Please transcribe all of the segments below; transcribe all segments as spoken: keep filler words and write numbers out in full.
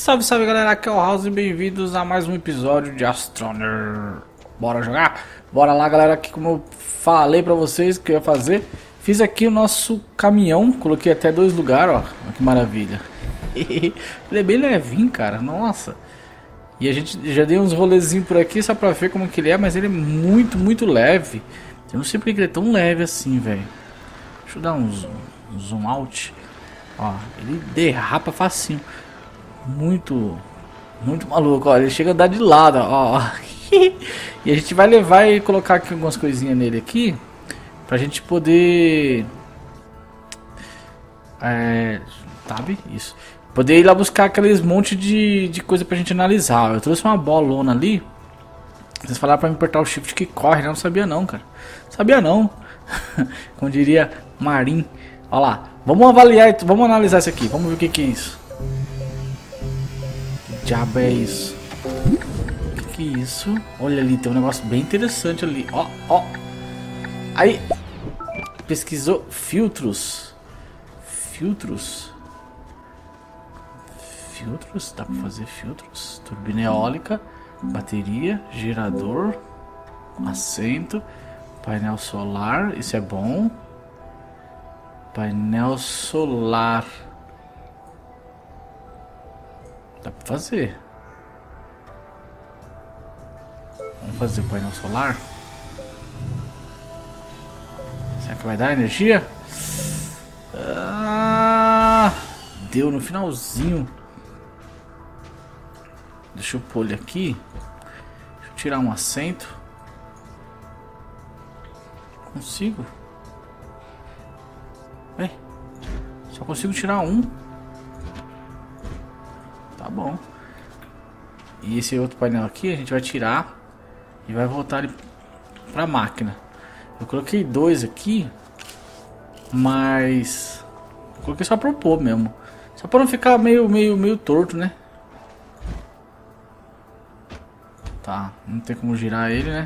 Salve, salve galera, aqui é o House e bem-vindos a mais um episódio de Astroneer. Bora jogar? Bora lá galera, aqui como eu falei pra vocês que eu ia fazer. Fiz aqui o nosso caminhão, coloquei até dois lugares, ó, olha que maravilha. Ele é bem levinho, cara, nossa. E a gente já deu uns rolezinhos por aqui só pra ver como que ele é, mas ele é muito, muito leve. Eu não sei porque ele é tão leve assim, velho. Deixa eu dar um zoom, um zoom out. Ó, ele derrapa facinho. Muito, muito maluco, ó. Ele chega a dar de lado, ó. E a gente vai levar e colocar aqui algumas coisinhas nele aqui, pra gente poder... É... Sabe? Isso. Poder ir lá buscar aqueles monte de, de coisa pra gente analisar. Eu trouxe uma bolona ali. Vocês falaram pra me apertar o shift que corre, né? Eu não sabia não, cara. Sabia não. Como diria Marim. Olha lá. Vamos avaliar, vamos analisar isso aqui. Vamos ver o que, que é isso. Que diabo é isso? O que, que é isso? Olha ali, tem um negócio bem interessante ali. Ó, ó. Aí. Pesquisou filtros. Filtros. Filtros, dá pra fazer filtros. Turbina eólica, bateria, gerador, assento, painel solar, isso é bom. Painel solar. Dá pra fazer. Vamos fazer o painel solar. Será que vai dar energia? Ah, deu no finalzinho. Deixa eu pôr ele aqui. Deixa eu tirar um assento. Consigo? É, só consigo tirar um. Tá bom. E esse outro painel aqui a gente vai tirar e vai voltar ele pra máquina. Eu coloquei dois aqui, mas eu coloquei só pra pôr mesmo. Só pra não ficar meio, meio, meio torto, né? Tá, não tem como girar ele, né?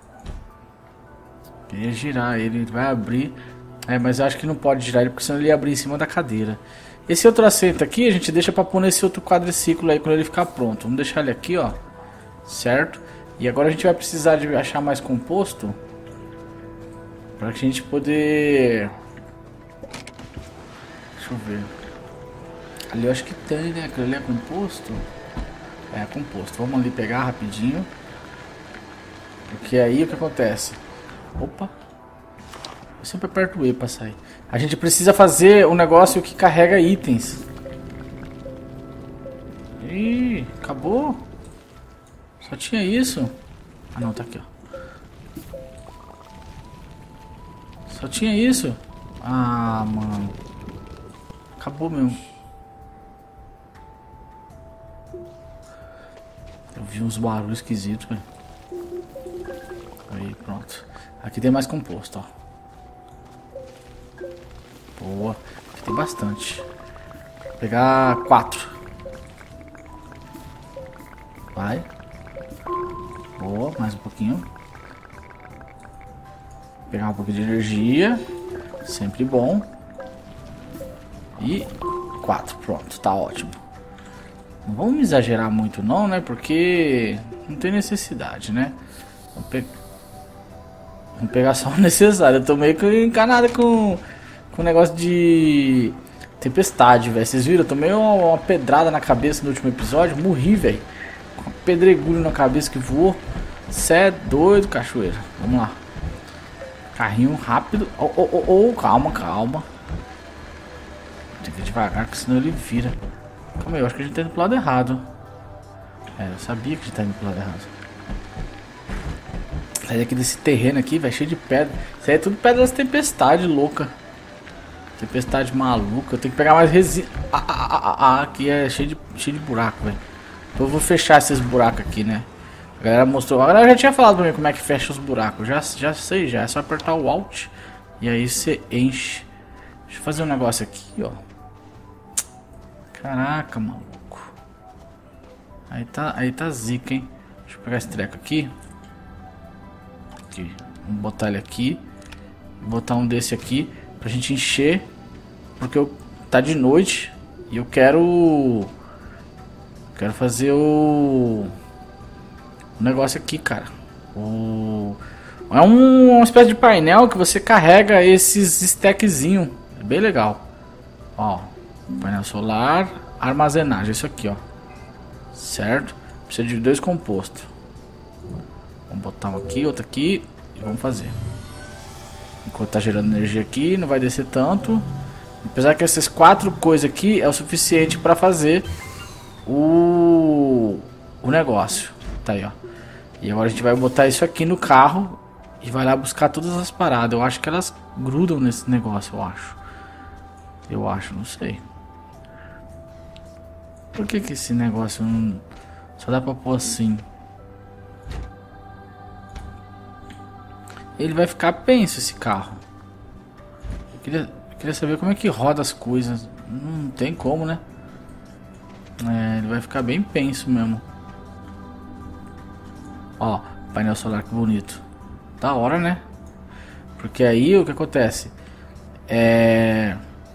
Queria girar ele, ele vai abrir. É, mas eu acho que não pode girar ele, porque senão ele ia abrir em cima da cadeira. Esse outro assento aqui a gente deixa pra pôr nesse outro quadriciclo aí quando ele ficar pronto. Vamos deixar ele aqui, ó. Certo? E agora a gente vai precisar de achar mais composto pra que a gente poder... Deixa eu ver. Ali eu acho que tem, né? Aquilo ali é composto. É, composto. Vamos ali pegar rapidinho. Porque aí o que acontece? Opa. Eu sempre aperto o E pra sair. A gente precisa fazer um negócio que carrega itens. Ih, acabou? Só tinha isso? Ah não, tá aqui, ó. Só tinha isso? Ah, mano. Acabou mesmo. Eu vi uns barulhos esquisitos, velho. Aí, pronto. Aqui tem mais composto, ó. Boa. Aqui tem bastante. Vou pegar quatro. Vai. Boa, mais um pouquinho. Vou pegar um pouquinho de energia. Sempre bom. E quatro, pronto, tá ótimo. Não vamos exagerar muito não, né? Porque não tem necessidade, né? Vamos, pe... vamos pegar só o necessário. Eu tô meio que encanado com com o negócio de tempestade, velho. Vocês viram? Eu tomei uma, uma pedrada na cabeça no último episódio. Morri, velho. Com um pedregulho na cabeça que voou. Cê é doido, cachoeira. Vamos lá. Carrinho rápido. Oh, oh, oh, oh. Calma, calma. Tem que ir devagar, porque senão ele vira. Calma aí, eu acho que a gente tá indo pro lado errado. É, eu sabia que a gente tá indo pro lado errado. Sai daqui desse terreno aqui, vai cheio de pedra. Isso aí é tudo pedra das tempestades, louca. Tempestade maluca. Eu tenho que pegar mais resina. Ah, ah, ah, ah, aqui é cheio de, cheio de buraco, velho. Então eu vou fechar esses buracos aqui, né? A galera mostrou. A galera já tinha falado pra mim como é que fecha os buracos. Já, já sei, já. É só apertar o Alt. E aí você enche. Deixa eu fazer um negócio aqui, ó. Caraca, maluco. Aí tá, aí tá zica, hein? Deixa eu pegar esse treco aqui. Aqui. Vamos botar ele aqui. Botar um desse aqui pra gente encher. Porque eu, tá de noite e eu quero quero fazer o... o negócio aqui, cara. O... É um, uma espécie de painel que você carrega esses stackzinhos. É bem legal. Ó, painel solar, armazenagem, isso aqui, ó. Certo? Precisa de dois compostos. Vamos botar um aqui, outro aqui e vamos fazer. Enquanto tá gerando energia aqui, não vai descer tanto. Apesar que essas quatro coisas aqui é o suficiente para fazer o... o negócio. Tá aí, ó. E agora a gente vai botar isso aqui no carro e vai lá buscar todas as paradas. Eu acho que elas grudam nesse negócio, eu acho. Eu acho, não sei. Por que que esse negócio não... só dá pra pôr assim? Ele vai ficar penso esse carro. Eu queria, eu queria saber como é que roda as coisas. Não tem como, né? É, ele vai ficar bem penso mesmo. Ó, painel solar, que bonito. Da hora, né? Porque aí o que acontece? É...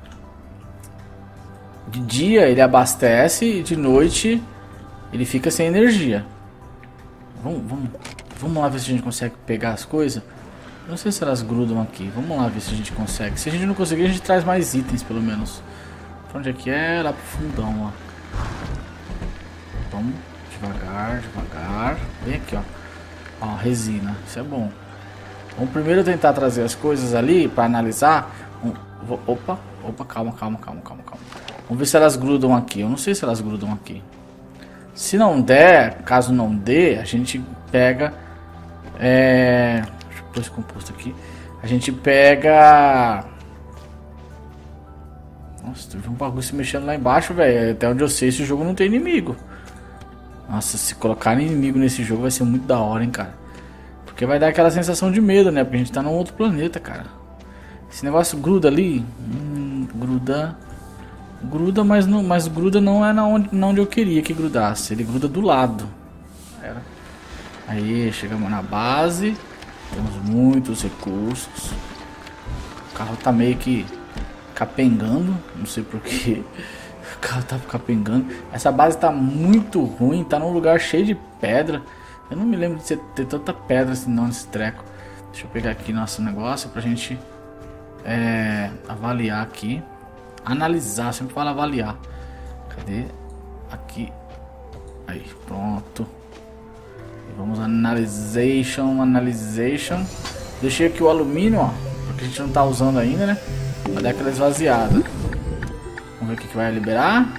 de dia ele abastece e de noite ele fica sem energia. Vamos, vamos, vamos lá ver se a gente consegue pegar as coisas. Não sei se elas grudam aqui. Vamos lá ver se a gente consegue. Se a gente não conseguir, a gente traz mais itens, pelo menos. Pra onde é que é? Lá pro fundão, ó. Vamos devagar, devagar. Bem aqui, ó. Ó, resina. Isso é bom. Vamos primeiro tentar trazer as coisas ali pra analisar. Opa, opa, calma, calma, calma, calma, calma. Vamos ver se elas grudam aqui. Eu não sei se elas grudam aqui. Se não der, caso não dê, a gente pega... É... deixa eu pôr esse composto aqui. A gente pega... Nossa, teve um bagulho se mexendo lá embaixo, velho. Até onde eu sei, esse jogo não tem inimigo. Nossa, se colocar inimigo nesse jogo vai ser muito da hora, hein, cara. Porque vai dar aquela sensação de medo, né? Porque a gente tá num outro planeta, cara. Esse negócio gruda ali. Hum, gruda... Gruda, mas não, mas gruda não é na onde, na onde eu queria que grudasse. Ele gruda do lado. Era. Aí, chegamos na base. Temos muitos recursos. O carro tá meio que capengando. Não sei porquê. O carro tá capengando. Essa base tá muito ruim. Tá num lugar cheio de pedra. Eu não me lembro de ter tanta pedra assim não nesse treco. Deixa eu pegar aqui nosso negócio pra gente é, avaliar aqui. Analisar, sempre fala avaliar. Cadê? Aqui. Aí, pronto. E vamos analization, analization. Deixei aqui o alumínio, ó, porque a gente não tá usando ainda, né? Vai dar aquela esvaziada. Vamos ver o que, que vai liberar.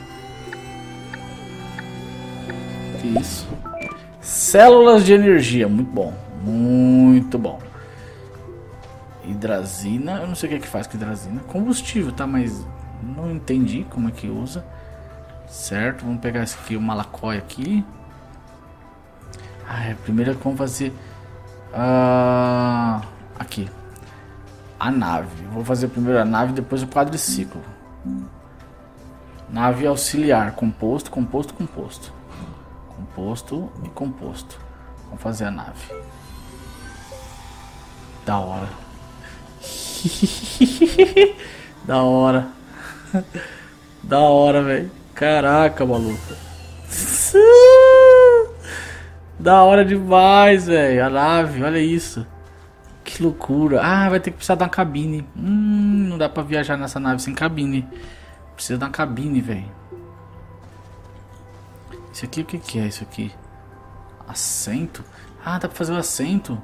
Que isso? Células de energia, muito bom. Muito bom. Hidrazina, eu não sei o que é que faz com hidrazina. Combustível, tá? Mas não entendi como é que usa. Certo, vamos pegar esse aqui, o malacói aqui. Ah, é, primeiro vamos fazer uh, aqui a nave. Vou fazer primeiro a nave, depois o quadriciclo. Nave auxiliar, composto, composto, composto. Composto e composto. Vamos fazer a nave. Da hora. Da hora. Da hora, velho. Caraca, maluco. Da hora demais, velho. A nave, olha isso. Que loucura. Ah, vai ter que precisar de uma cabine. Hum, não dá pra viajar nessa nave sem cabine. Precisa de uma cabine, velho. Isso aqui, o que que é isso aqui? Assento? Ah, dá pra fazer o assento.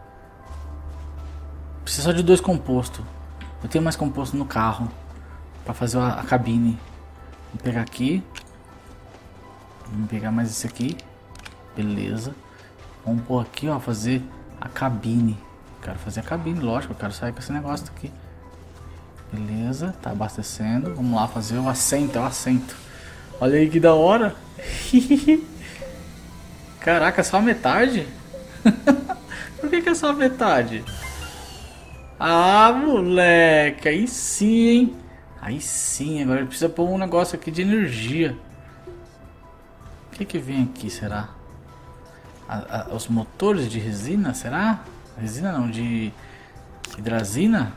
Precisa só de dois compostos. Eu tenho mais composto no carro pra fazer a, a cabine. Vou pegar aqui. Vamos pegar mais esse aqui. Beleza. Vamos pôr aqui, ó, fazer a cabine. Quero fazer a cabine, lógico. Eu quero sair com esse negócio aqui. Beleza, tá abastecendo. Vamos lá fazer o assento, é o assento. Olha aí que da hora. Caraca, só a metade? Por que que é só a metade? Ah, moleque, aí sim, hein? Aí sim, agora precisa pôr um negócio aqui de energia. O que que vem aqui, será? A, a, os motores de resina, será? Resina não, de hidrazina?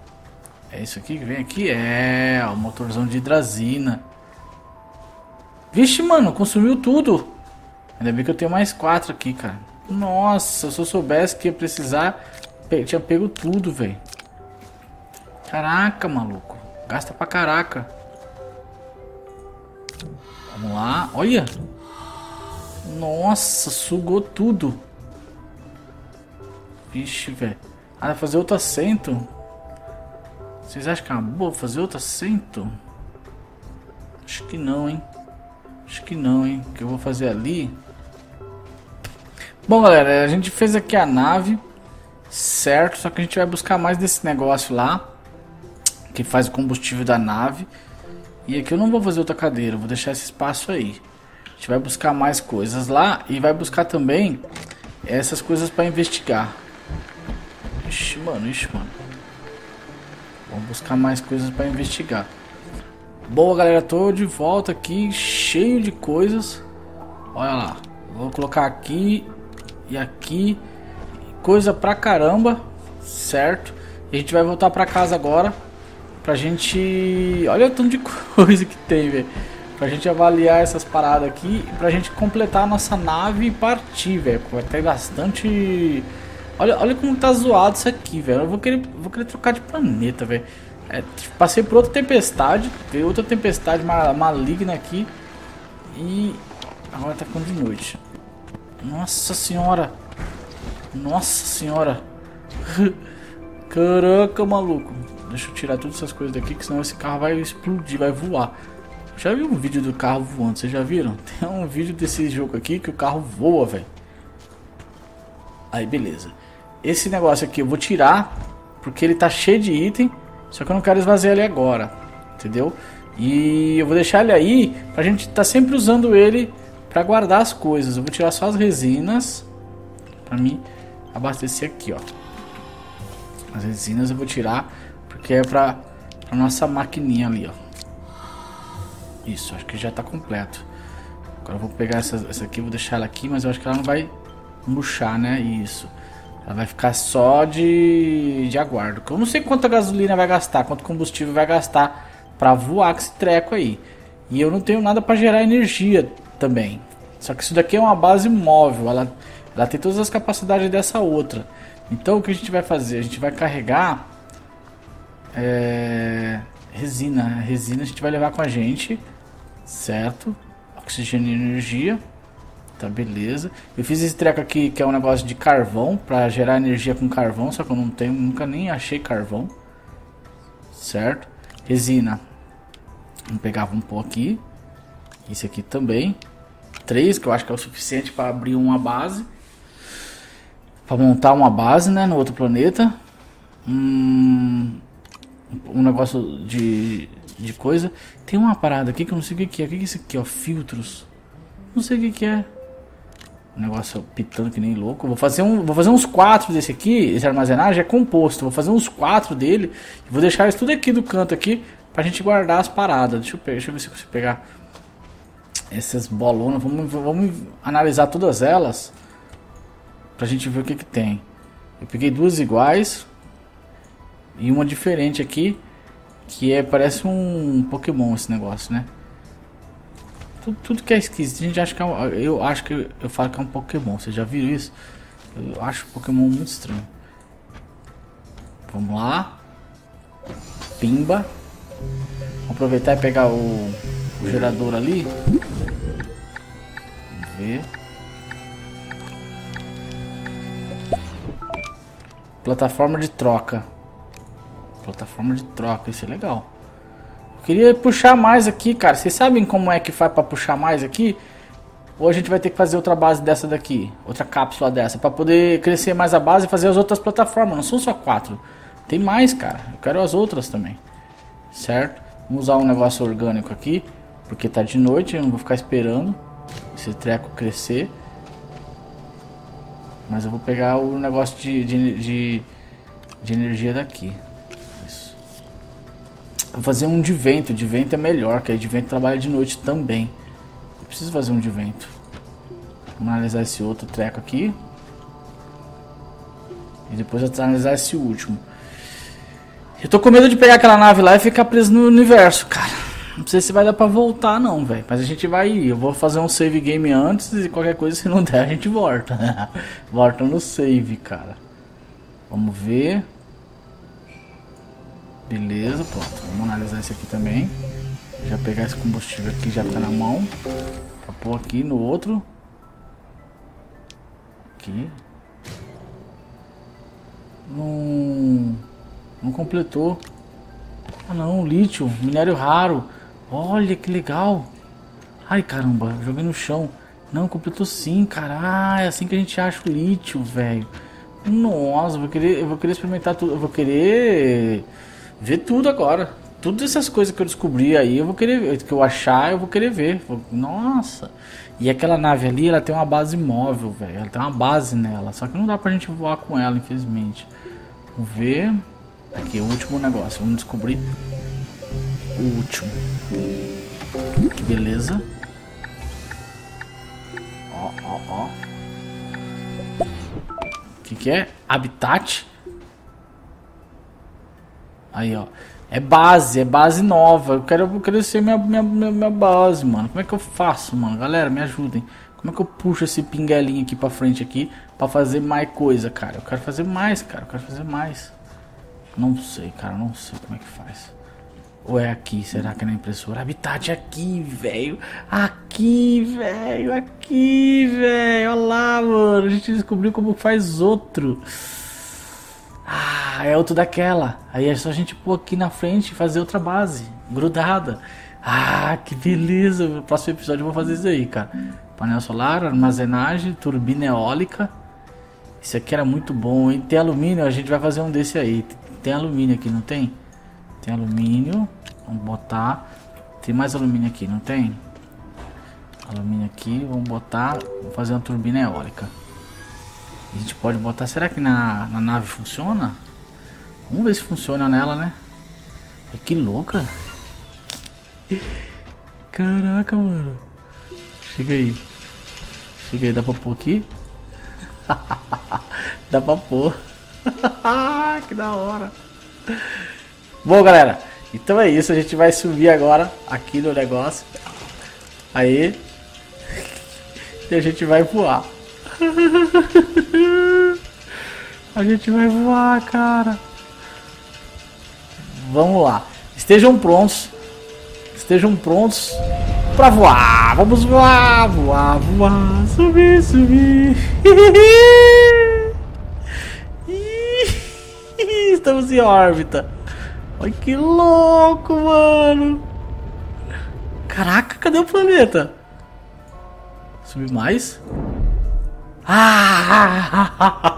É isso aqui que vem aqui? É, o motorzão de hidrazina. Vixe, mano, consumiu tudo. Ainda bem que eu tenho mais quatro aqui, cara. Nossa, se eu soubesse que ia precisar, tinha pego tudo, velho. Caraca, maluco. Gasta pra caraca. Vamos lá. Olha. Nossa, sugou tudo. Vixe, velho. Ah, vai fazer outro assento? Vocês acham que é uma boa fazer outro assento? Acho que não, hein. Acho que não, hein. O que eu vou fazer ali... Bom, galera, a gente fez aqui a nave, certo? Só que a gente vai buscar mais desse negócio lá, que faz o combustível da nave. E aqui eu não vou fazer outra cadeira, eu vou deixar esse espaço aí. A gente vai buscar mais coisas lá e vai buscar também essas coisas para investigar. Ixi, mano, ixi, mano. Vamos buscar mais coisas para investigar. Boa, galera, tô de volta aqui, cheio de coisas. Olha lá, vou colocar aqui... E aqui, coisa pra caramba, certo? E a gente vai voltar pra casa agora, pra gente... Olha o tanto de coisa que tem, velho. Pra gente avaliar essas paradas aqui, pra gente completar a nossa nave e partir, velho. Vai ter bastante... Olha, olha como tá zoado isso aqui, velho. Eu vou querer, vou querer trocar de planeta, velho. É, passei por outra tempestade, veio outra tempestade maligna aqui. E agora tá ficando de noite. Nossa senhora. Nossa senhora. Caraca, maluco. Deixa eu tirar todas essas coisas daqui, que senão esse carro vai explodir, vai voar. Já viu um vídeo do carro voando? Vocês já viram? Tem um vídeo desse jogo aqui que o carro voa, velho. Aí, beleza. Esse negócio aqui eu vou tirar, porque ele tá cheio de item. Só que eu não quero esvaziar ele agora, entendeu? E eu vou deixar ele aí pra gente tá sempre usando ele para guardar as coisas. Eu vou tirar só as resinas para mim abastecer aqui, ó. As resinas eu vou tirar porque é para a nossa maquininha ali, ó. Isso, acho que já tá completo. Agora eu vou pegar essa, essa aqui, vou deixar ela aqui, mas eu acho que ela não vai murchar, né? Isso. Ela vai ficar só de, de aguardo. Eu não sei quanta gasolina vai gastar, quanto combustível vai gastar para voar com esse treco aí. E eu não tenho nada para gerar energia também. Só que isso daqui é uma base móvel, ela, ela tem todas as capacidades dessa outra. Então o que a gente vai fazer? A gente vai carregar é, resina. A resina a gente vai levar com a gente, certo? Oxigênio e energia. Tá, beleza. Eu fiz esse treco aqui que é um negócio de carvão, para gerar energia com carvão, só que eu não tenho, nunca nem achei carvão. Certo? Resina. Vamos pegar, vamos pôr aqui. Isso aqui também. Três, que eu acho que é o suficiente para abrir uma base. Para montar uma base, né, no outro planeta. Hum, um negócio de, de coisa. Tem uma parada aqui que eu não sei o que, que é. O que, que é isso aqui, ó? Filtros. Não sei o que, que é. Um negócio pitando que nem louco. Vou fazer, um, vou fazer uns quatro desse aqui. Esse armazenagem é composto. Vou fazer uns quatro dele. E vou deixar isso tudo aqui do canto aqui. Pra gente guardar as paradas. Deixa eu, pegar, deixa eu ver se eu consigo pegar essas bolonas. Vamos, vamos analisar todas elas. Pra gente ver o que que tem. Eu peguei duas iguais. E uma diferente aqui. Que é, parece um Pokémon esse negócio, né? Tudo, tudo que é esquisito, a gente acha que é um, eu acho que eu falo que é um Pokémon. Vocês já viram isso? Eu acho o Pokémon muito estranho. Vamos lá. Pimba. Vamos aproveitar e pegar o, o gerador ali. Vamos ver. Plataforma de troca. Plataforma de troca, isso é legal. Queria puxar mais aqui, cara. Vocês sabem como é que faz pra puxar mais aqui? Ou a gente vai ter que fazer outra base dessa daqui, outra cápsula dessa, pra poder crescer mais a base e fazer as outras plataformas. Não são só quatro. Tem mais, cara. Eu quero as outras também. Certo? Vamos usar um negócio orgânico aqui, porque tá de noite. Eu não vou ficar esperando esse treco crescer. Mas eu vou pegar o negócio de, de, de, de energia daqui. Vou fazer um de vento, de vento é melhor, que aí de vento trabalha de noite também. Eu preciso fazer um de vento. Vamos analisar esse outro treco aqui. E depois eu vou analisar esse último. Eu tô com medo de pegar aquela nave lá e ficar preso no universo, cara. Não sei se vai dar pra voltar não, velho. Mas a gente vai ir. Eu vou fazer um save game antes e qualquer coisa, se não der, a gente volta. Volta no save, cara. Vamos ver. Beleza, pronto. Vamos analisar esse aqui também. Já pegar esse combustível aqui, já tá na mão. Pra pôr aqui no outro. Aqui. Não... Não completou. Ah não, lítio, minério raro. Olha que legal. Ai caramba, joguei no chão. Não, completou sim, cara. Ah, é assim que a gente acha o lítio, velho. Nossa, eu vou querer, eu vou querer experimentar tudo. Eu vou querer ver tudo agora. Todas essas coisas que eu descobri aí, eu vou querer, que eu achar, eu vou querer ver. Nossa. E aquela nave ali, ela tem uma base móvel, velho. Ela tem uma base nela. Só que não dá pra gente voar com ela, infelizmente. Vamos ver. Aqui, o último negócio. Vamos descobrir o último. Que beleza. Ó, ó, ó. O que que é? Habitat. Aí, ó. É base, é base nova. Eu quero, eu quero ser minha, minha, minha, minha base, mano. Como é que eu faço, mano? Galera, me ajudem. Como é que eu puxo esse pinguelinho aqui pra frente aqui pra fazer mais coisa, cara? Eu quero fazer mais, cara. Eu quero fazer mais. Não sei, cara. Não sei como é que faz. Ou é aqui? Será que é na impressora? Habitat aqui, velho. Aqui, velho. Aqui, velho. Olha lá, mano. A gente descobriu como faz outro. Ah, é outro daquela. Aí é só a gente pôr aqui na frente e fazer outra base. Grudada. Ah, que beleza. No próximo episódio eu vou fazer isso aí, cara. Painel solar, armazenagem, turbina eólica. Isso aqui era muito bom, hein? Tem alumínio, a gente vai fazer um desse aí. Tem alumínio aqui, não tem? Tem alumínio. Vamos botar. Tem mais alumínio aqui, não tem? Alumínio aqui, vamos botar. Vamos fazer uma turbina eólica. A gente pode botar. Será que na, na nave funciona? Vamos ver se funciona nela, né? É que louca. Caraca, mano. Chega aí. Chega aí, dá pra pôr aqui? Dá pra pôr. Que da hora. Bom, galera, então é isso. A gente vai subir agora aqui no negócio. Aí. E a gente vai voar. A gente vai voar, cara. Vamos lá. Estejam prontos. Estejam prontos pra voar. Vamos voar, voar, voar. Subir, subir. Estamos em órbita. Olha que louco, mano. Caraca, cadê o planeta? Subir mais? Ah!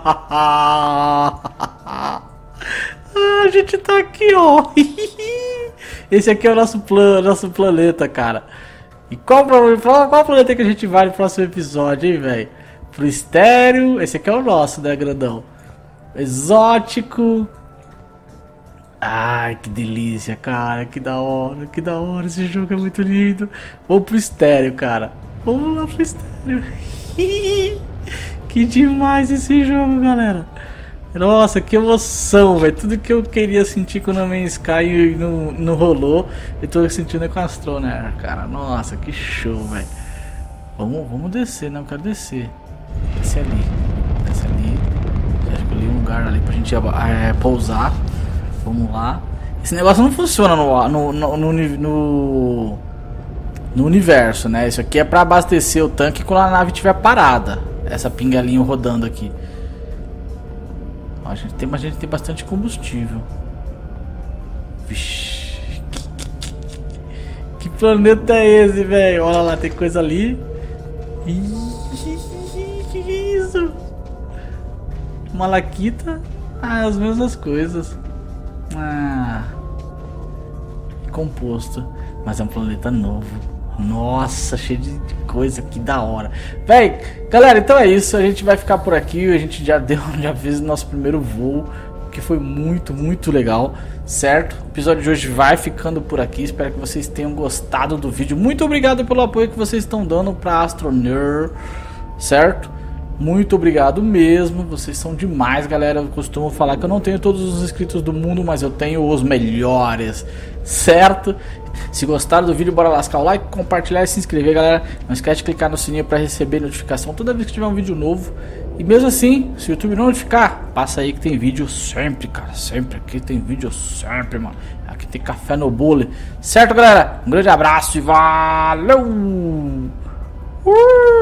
A gente tá aqui, ó. Esse aqui é o nosso plano, nosso planeta, cara. E qual, qual, qual planeta que a gente vai no próximo episódio, hein, velho? Pro estéreo. Esse aqui é o nosso, né, grandão? Exótico. Ai, que delícia, cara. Que da hora, que da hora. Esse jogo é muito lindo. Vamos pro estéreo, cara. Vamos lá pro estéreo. Que demais esse jogo, galera. Nossa, que emoção, velho. Tudo que eu queria sentir com o No Man's Sky não, não rolou. Eu tô sentindo com a Astroneer, cara. Nossa, que show, velho. Vamos, vamos descer, né? Eu quero descer. Desce ali. Desce ali. Já escolhi um lugar ali pra gente é, pousar. Vamos lá. Esse negócio não funciona no, no, no, no, no, no universo, né? Isso aqui é pra abastecer o tanque quando a nave estiver parada. Essa pingalinha rodando aqui. Ó, a gente tem, a gente tem bastante combustível. Vixe. Que, que, que planeta é esse, velho? Olha lá, tem coisa ali. Ih, que que é isso? Malaquita. Ah, as mesmas coisas. Ah, composto. Mas é um planeta novo. Nossa, cheio de coisa, que da hora. Véi, galera, então é isso. A gente vai ficar por aqui. A gente já deu, já fez o nosso primeiro voo, que foi muito, muito legal, certo? O episódio de hoje vai ficando por aqui. Espero que vocês tenham gostado do vídeo. Muito obrigado pelo apoio que vocês estão dando pra Astroneer, certo? Muito obrigado mesmo, vocês são demais, galera. Eu costumo falar que eu não tenho todos os inscritos do mundo, mas eu tenho os melhores, certo? Se gostaram do vídeo, bora lascar o like, compartilhar e se inscrever, galera. Não esquece de clicar no sininho para receber notificação toda vez que tiver um vídeo novo. E mesmo assim, se o YouTube não notificar, passa aí que tem vídeo sempre, cara, sempre. Aqui tem vídeo sempre, mano. Aqui tem café no bule, certo, galera? Um grande abraço e valeu! Uh!